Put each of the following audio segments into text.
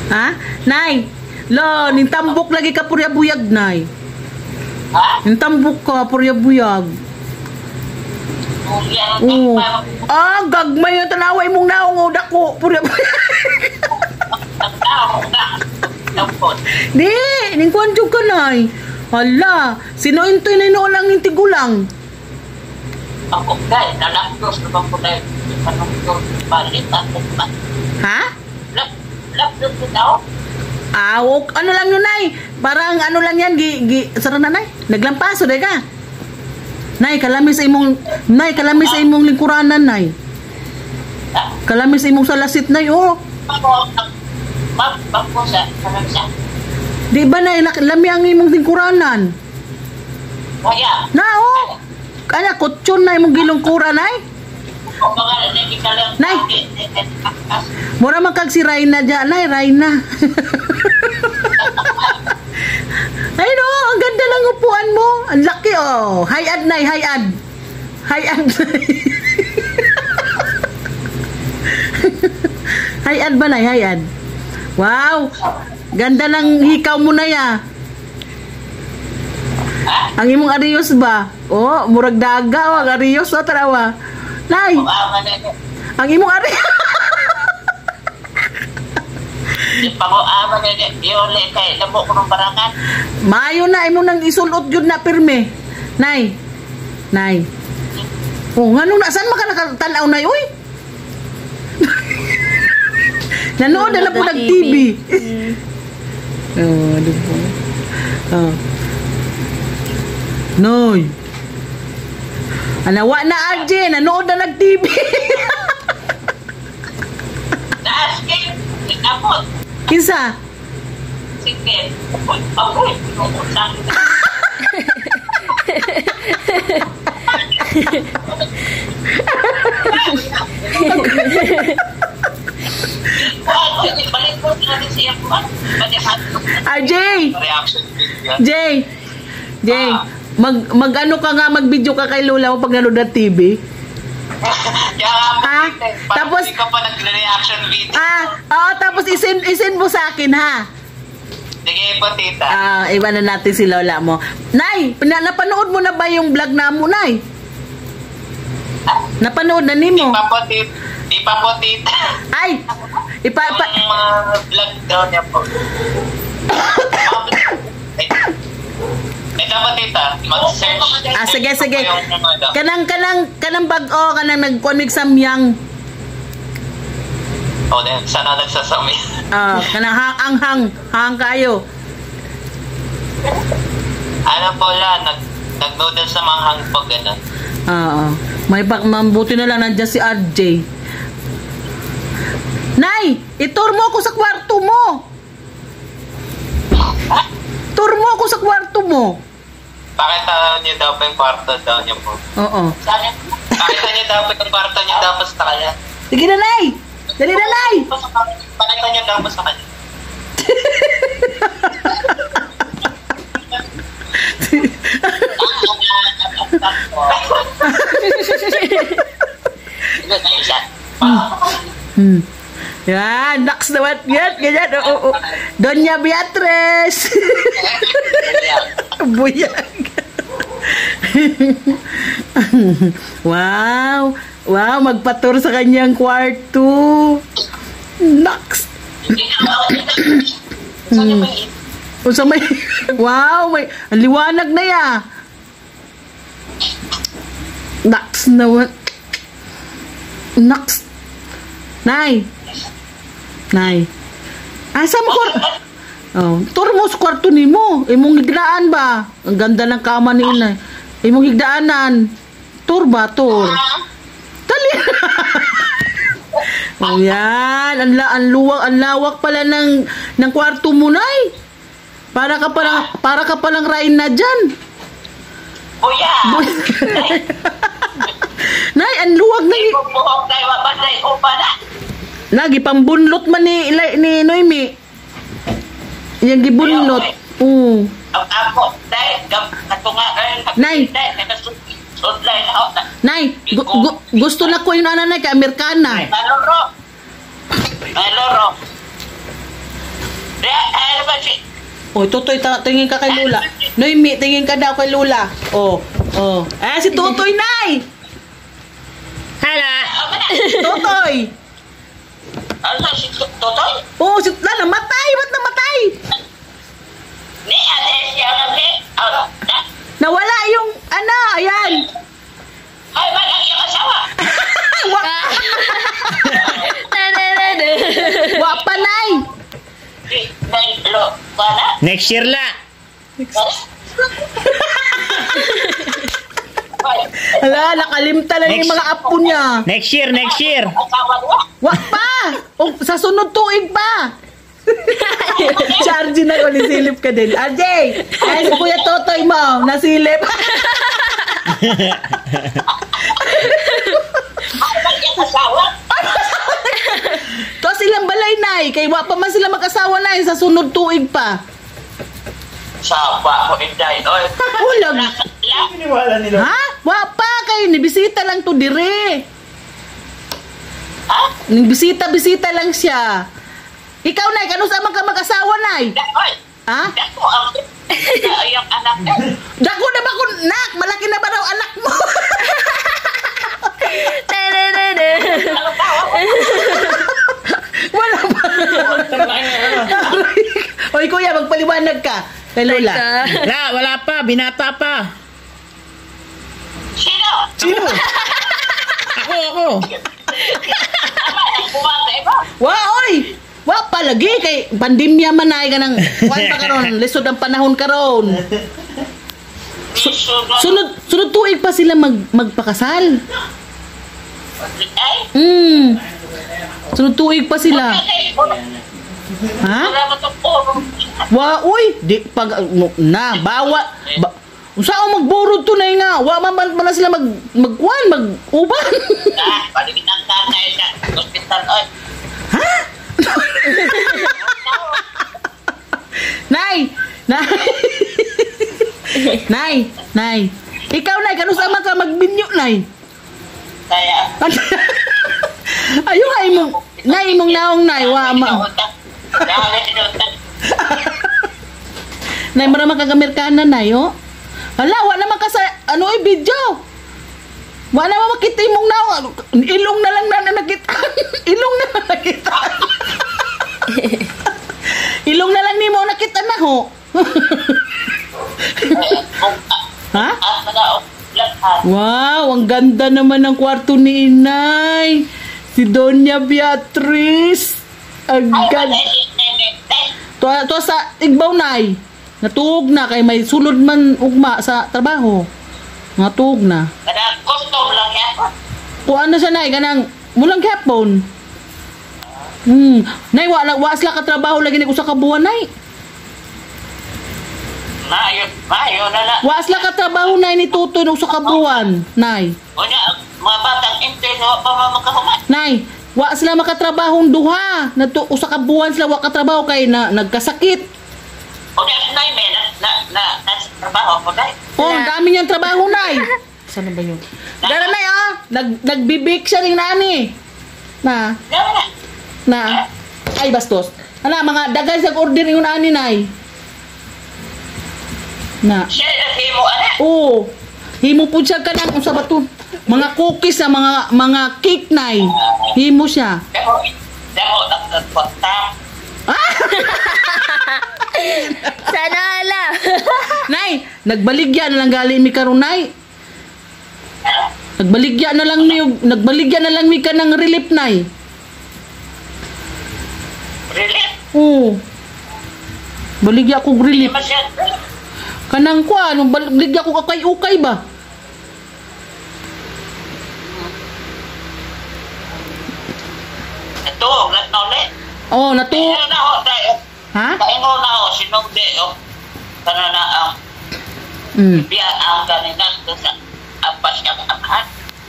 Ha? Nay, lo, nintambok lagi ka purya-buyag, nay. Ha? Nintambok ka purya-buyag. Oo. Ah, gagmay yung tanaway mong naong dako purya-buyag. Di, ningkuan jud ka, nay. Hala, sino intoy na inoon lang yung tigulang? Ako guys, nalakdos naman ko dahil anong yun, balik ako pa. Ha? Lapdos ko daw? Ah, ano lang yun, nay? Parang ano lang yan, sara na, nay? Naglampaso, day ka? Nay, kalami sa imong lingkuranan, nay. Kalami sa imong salasit, nay, oh. Bako sa siya. Di ba, nay, lami ang imong lingkuranan? Kaya, Na, oh. Kaya, kutsyon na imong gilungkura, nay? kung mga hindi ka lang Nay! Mura man kag si Raina dyan, nay, Raina. Ay no, ang ganda lang upuan mo. Ang laki oh. Hayad nay, hayad. Hayad nay. Hayad ba nay, hayad? Wow. Ganda ng hikaw mo na ya. Ang imong ariyos ba? Oh, murag daga oh, ang ariyos oh, tarawa. Nay. Ang imong ariyos. Di pa ko ama na yole kay labo ko ng barangan. Mayo na imo nang isulot jud na pirme. Nay. Nay. Oh, ngano na saan maka nakatanaw nay oy? Nanood na po nag-TV. Oh, diba? Oh. Noy. Anawa na Arjen, nanood na nag-TV. Taas kayo, ikapot. Kinsa? Sige, apoy, pinungutang. Balik ko natin siya po. Jay! Jay! Jay! Mag-ano ka nga, mag-video ka kay Lola mo pag nanood ng TV? Ah, tapos hindi ka pa nag-reaction video. Oo, tapos isend mo sa akin, ha? Sige po, tita. Iba na natin si Lola mo. Nay, napanood mo na ba yung vlog na mo, Nay? Napanood na ni mo? Di pa po, tita. Ay! Yung mga vlog daw niya po. Ito po, tita. Mag-search. Sige. Kanang bag-o, kanang nag-connect sa miyang. Then, sana nagsasami. Kanang hang kayo. Ano po lang, nag-noodles sa mga hang po, gano'n. May mambuti na lang nandiyan si RJ. Nay, itur mo ako sa kwarto mo. Tour mo ako sa kwarto mo. Pakita niyo daw po yung kwarto daw niyo po. Oo. Pakita niyo daw po yung kwarto niyo daw po sa kanya. Sige na, Nay. Dali na, Nay. Pakita niyo daw po sa kanya. Yan, naks naman. Yan, ganyan. Doña Beatriz. Buyag. Wow. Wow, magpatur sa kanyang kwarto. Naks. Sa may, wow, may, ang liwanag na ya. Naks naman. Naks. Nay. Asa mo tur mo sa kwarto ni mo. Imong higdaan ba? Ang ganda ng kama ni inay. Imong higdaanan. Tur ba? Tur. Dali. Ayan. Ang lawak pala ng kwarto mo, Nay. Para ka palang Raina dyan. Buya. Nay, ang luwag na. Buhok tayo, mabasay ko pa na. Lagi pambunlot man ni Noemi. Yang gibunlot. Oo. Ako, dahil katunga Nay. Nay, gusto na ko yung nanay kay Amerikana. Maloro. Ano ba si... Oh, Tutoy, tingin ka kay Lula. Noemi, tingin ka daw kay Lula. Oh. Si Tutoy, Nay! Hala. Tutoy! Ano si Totoy? Oh, si Lala, namatay! Ba't namatay? Ni ate siya lang ni. Nawala yung, ayan. Ay, ba ang iyong asawa? Wa pa, Nay! Wala? Next year la. Ala, nakalimta lang yung Next. mga apo niya. Next year. Asawa niya? Wa pa! Oh, sa sunod tuig pa! Chargy na ko, nisilip ka din. RJ! Ay, si Kuya Totoy mo, nasilip. Ay, ba iyong asawa? To silang balay, Nay. Kay wa pa man sila mag-asawa, Nay. Sa sunod tuig pa. Sawa mo, Inday. Oy. Ulag. Ha? Wa pa kay nibisita lang to dire. Ha? Bisita lang siya. Ikaw, Nay, kano sa man ka mag-asawa, Nay? Oy. Ha? Dako ang iyong anak niya. Dako na ba kun nak? Malaki na ba daw anak mo? Ano tawa mo? Wala pa. Oy, Kuya, magpaliwanag ka. Kay Lola. La, wala pa, binata pa. Sino? Ako. Ama, nagbuwag iba. Wa, oy! Wa pa lagi kay pandemya man ay ganang kuan pa karon, lisod ang panahon karon. Sunod tuig pa sila magpakasal. Ay, Sunod tuig pa sila. Ha? wala mo itong puro. Wa, uy, di pag na bawa Unsa magburod to na nga? Wa man na sila magkuan, mag-uban. Paligid ang tanay sa hospital. Oy. Ha? Nay! Nay! Ikaw, Nay, kanusa man ka magbinyo, Nay? Kaya, Ayun, Nay, imong naong, Nay, wa ma. Nay, marama kagamerkana, Nay, oh? Hala, wa naman ka sa, video. Wa naman makita imong naong. Ilong na lang na nakita. Ilong na lang nakita. Ilong na lang ni mo nakita na, ho. Ha? Wow, ang ganda naman ng kwarto ni Inay. Si Doña Beatriz. Ang ganda. To sa igbaw, Nay. Natuog na kay may sulod man ugma sa trabaho. Natuog na. Kada custom lang yan. Kuan na siya, Nay, kanang mulang hapon. Nay, wa sila ka trabaho lagi ni usa ka buwan, Nay. Mayo na lang. Wa sila ka trabaho, Nay, ni Tutoy ng usa ka buwan, Nay. O niya, mga batang intino pa mamakahuman. Nay, wa sila makatrabahong duha. Usa ka buwan sila wa katrabaho kay nagkasakit. O niya, Nay, may na trabaho ko, Nay. Oh, ang dami niyang trabaho, Nay. Saan ba yun? Dara, Nay, ah. Nagbibik siya rin, nani. Na. Gawin na. Ay, bastos. Mga dagay sa order yung nani, Nay. Na. Siya na himo, anak. Oo. Himo po siya ka ng usa ba to? Mga cookies sa mga cake, Nay. Himo siya. Damo, nagpunta. Sana ala. Nay, nagbaligya na lang gali mi karon, Nay. Nagbaligya na lang mi ka ng relief, Nay. Really? Oo. Baligya ko Hindi relief. masyad. Kanang kwa, baligya ko kakay-ukay ba? Ito, gat na ulit. Oh, nato. Ito na ho, tayo. Ha? Kaingo na ho, sinugde ho. Kana na ang biya ang ganina ito sa ampas ang amahan.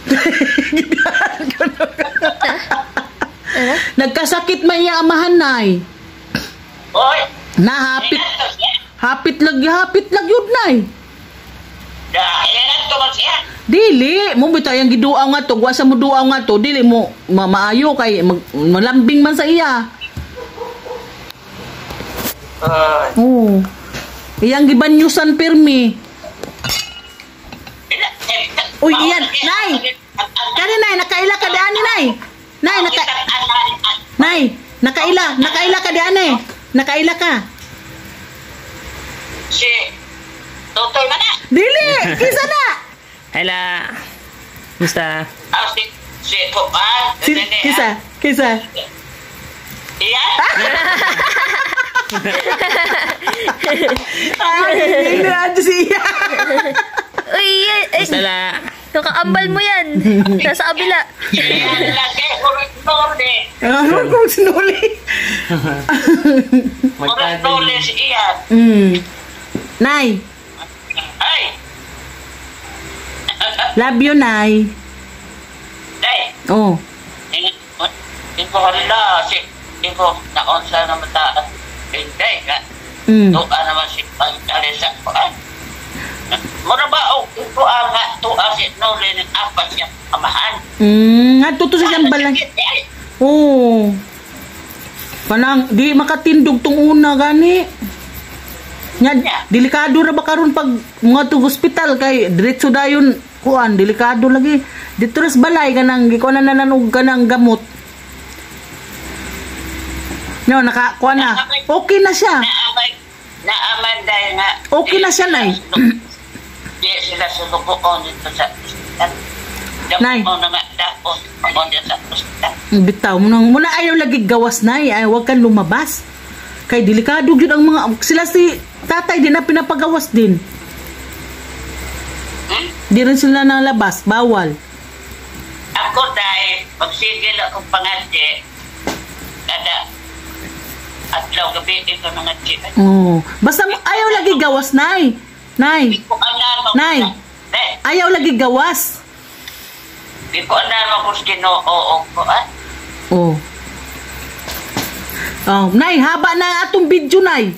Nagkasakit man iya amahan, Nay. Hoy! Nahapit. Inanto siya. Hapit lag yun, Nay. Inanto man siya. Dili, mo bitaw yang giduaw nga to, wasa mo duaw nga to, dili mo maayo kay malambing man sa iya. Oo. Iyang gibanyusan pirmi. Uy, iyan. Nay! Kani, Nay, nakaila ka di ani, Nay. Nay, Nay, nakaila ka di ani. Nakaila ka. Si Totoy man na. Dili, kisa na. Hala. Basta. Si Kuan. Kisa. Iya. Ay, hindi na siya. Uy, Basta la. kakaambal mo yan. Nasa kabila. Lagi urut de. Ano kung sinuli? Urut si Iyan. Nay, Ay. love you, Nay. Day. Oh. Iko hala si iko naon sa na mata. Day ka. Doa naman si Alisa Kuan. Mura ba ito nga tuwa si Nolin ng apat siya amahan. Nga to sa siyang balay. Oo. Panang, di makatindog tong una gani. Nya, delikado ra ba karon pag mga to hospital kay diretso dayon kuan, delikado lagi. Dito ras balay kanang gikuan na nanog kanang gamot. No, nakakuan na. Okay na siya. Naaman dahil nga. Okay na siya, Nay. Di sila sulubuon dito sa hospital. Nay. Dapat mo na nga dapat mo dyan sa hospital. Bitaw mo nang muna ayaw lagi gawas, Nay. Ay wag kang lumabas. Kay delikado gyud ang mga sila si tatay din na pinapagawas din. Di rin sila nalabas, bawal. Ako dahil pagsigil akong pangadye kada adlaw gabi ito ng adye. Oh, basta ayaw lagi gawas, Nay. Nay. Di ko alam. Nay. Ayaw lagi gawas. Di ko alam kung Ginoo ko Oh. Oh, Nay, haba na atong video, Nay.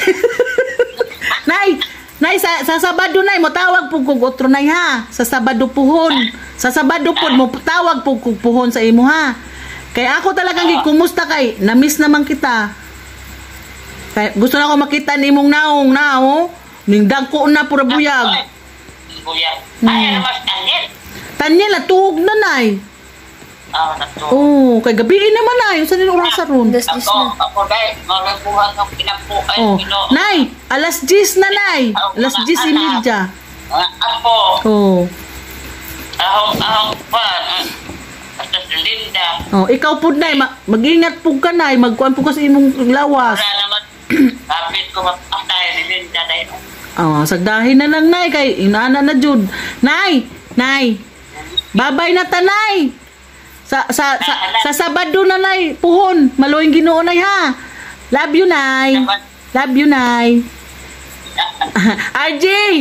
Nay, sa Sabado, Nay, mo tawag po kog otro, Nay, ha? Sa Sabado puhon. Sa Sabado po, mo tawag po kog puhon sa imo, ha? Kaya ako talagang kumusta kay, na-miss naman kita. Kaya gusto na ko makita ni mong naong, nao. Ning dagko na pura buyag. Buyag. Ay, ano mas Daniel? Tanya na, tuog na, Nay. Nato. Oh, kay gabi naman, Nay. Saan yung oras ron? Das dis na. Ako dahil, magabuhan ng pinapuan. Oh, Nay, alas 10 na, Nay. Alas 10:30. Ako, Oh. ahong pan. Basta si Linda. Oh, ikaw po, Nay, mag-ingat po ka, Nay. Magkuhan po kasi imong lawas. Wala naman. Kapit ko mapatay ni Linda dahil. Oh, sagdahin na lang, Nay, kay inana na jud. Nay. Babay na ta, Nay. Sa Sabado na, Nay, puhon. Maluing Ginoo, Nay, ha. Love you, Nay. Love you, Nay. RJ.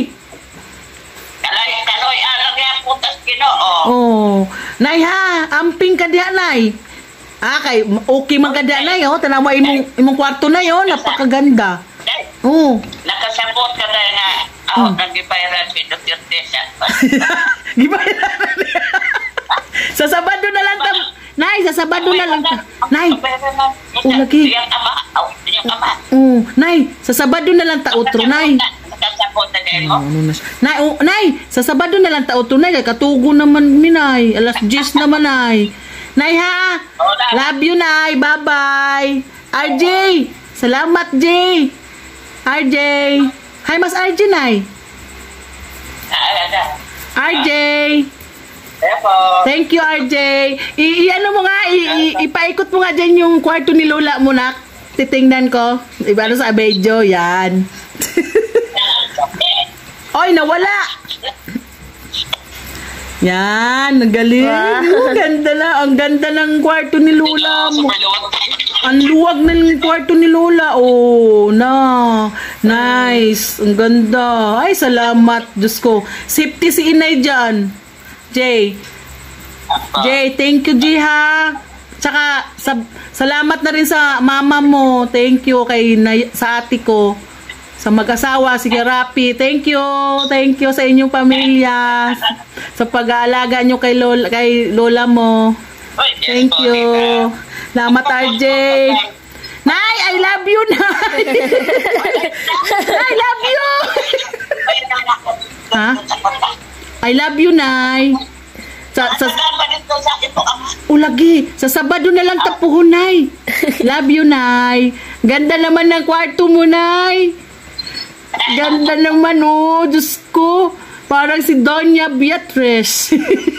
Kaloy, alam niya putas Ginoo. Oh, Nay, ha. Amping ka diha, Nay. Kay okay man ka diha, Nay, oh. Tanawa imong kwarto na yon, napakaganda. Oh. Nakasabot ka dahil nga ako nag-ibayran si Dr. Tessa. Gibayaran. Sa Sabado na lang ta. Nay, sa Sabado na lang ta. Nay. Lagi. Yung ama. Oh, Nay, sa Sabado na lang ta utro, Nay. Nakasabot na dahil mo. Nay, Nay, sa Sabado na lang ta utro, Nay. Katugo naman mi, Nay. Alas 10 naman, Nay. Nay, ha. Love you, Nay. Bye-bye. RJ. Salamat, J. RJ. Hi, Mas RJ, Nay. RJ. Thank you, RJ. Ano mo nga, ipaikot mo nga dyan yung kwarto ni Lola mo, nak. Titingnan ko. Iba sa video, yan. Oy, nawala. Yan, ang galing. Ang ganda na. Ang ganda ng kwarto ni Lola mo. Ang luwag ng kwarto ni Lola. Oh, na. Nice. Ang ganda. Ay, salamat. Diyos ko. Safety si Inay dyan. Jay, thank you, Jay, ha. Tsaka, salamat na rin sa mama mo. Thank you sa ate ko. Sa mag-asawa, sige, Rapi. Thank you sa inyong pamilya. Sa pag-aalaga nyo kay Lola mo. Thank you. Salamat, RJ. Nay, I love you, Nay. I love you. Ha? I love you, Nay. Sa Ulagi, sa Sabado na lang tapuhon, Nay. Love you, Nay. Ganda naman ng kwarto mo, Nay. Ganda naman, oh. Diyos ko. Parang si Doña Beatriz.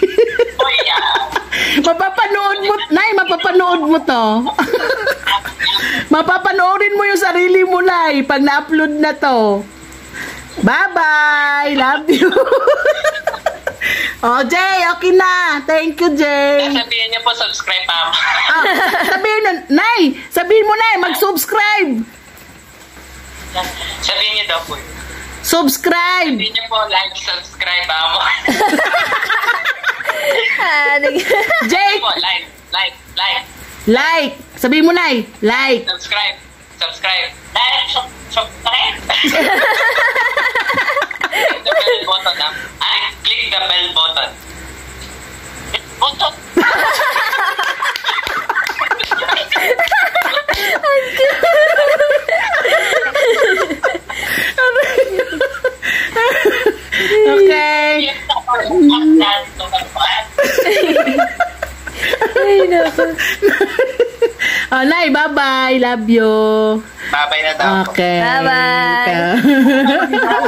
Mapapanood mo, Nay, mapapanood mo to. Mapapanoorin mo yung sarili mo, Nay, pag na-upload na to. Bye-bye. Love you. Oh, Jay, okay na. Thank you, Jay. Sabihin niyo po, subscribe, ma'am. Sabihin nun, Nay, sabihin mo, Nay, mag-subscribe. Sabihin niyo daw po. Subscribe. Sabihin niyo po, like, subscribe, ma'am. Jay, Po, like. like. Sabihin mo, Nay, like. Subscribe. Like, subscribe. Click the bell button, ma'am. Click the bell button. Button. Okay. Oh, Nay, bye-bye. Love you. Babay na daw po. Okay. Bye-bye.